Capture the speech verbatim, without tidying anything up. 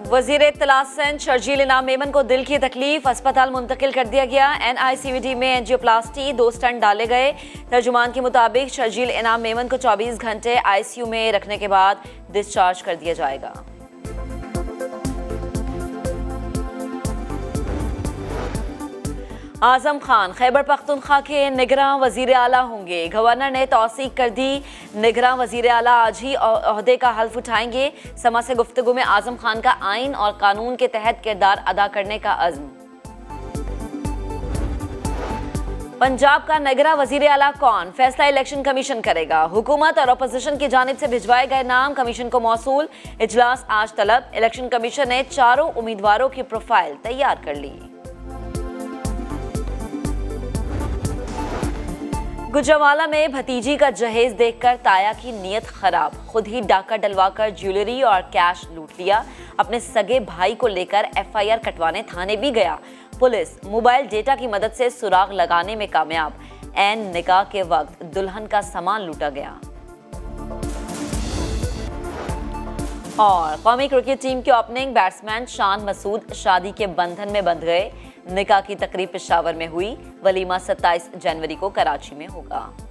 वजीर इत्तला सिंध शर्जील इनाम मेमन को दिल की तकलीफ, अस्पताल मुंतकिल कर दिया गया। N I C V D में एंजियोप्लास्टी, दो स्टंट डाले गए। तर्जुमान के मुताबिक शर्जील इनाम मेमन को चौबीस घंटे आई सी यू में रखने के बाद डिस्चार्ज कर दिया जाएगा। आजम खान खैबर पख्तूनख्वा के निगरां वजीर आला होंगे। गवर्नर ने तौसीक कर दी, निगरां वजीर आला आज ही ओहदे का हल्फ उठाएंगे। समा से गुफ्तगू में आजम खान का आइन और कानून के तहत किरदार अदा करने का अज़्म। पंजाब का निगरां वजीर आला कौन, फैसला इलेक्शन कमीशन करेगा। हुकूमत और अपोजिशन की जानिब से भिजवाए गए नाम कमीशन को मौसूल। इजलास आज तलब। इलेक्शन कमीशन ने चारों उम्मीदवारों की प्रोफाइल तैयार कर ली। गुजरांवाला में भतीजी का जहेज देखकर ताया की नीयत खराब, खुद ही डाका डलवाकर ज्वेलरी और कैश लूट लिया। अपने सगे भाई को लेकर एफ आई आर कटवाने थाने भी गया। पुलिस मोबाइल डेटा की मदद से सुराग लगाने में कामयाब। ऐन निकाह के वक्त दुल्हन का सामान लूटा गया। और कौमी क्रिकेट टीम के ओपनिंग बैट्समैन शान मसूद शादी के बंधन में बंध गए। निकाह की तकरीब पेशावर में हुई। वलीमा सत्ताईस जनवरी को कराची में होगा।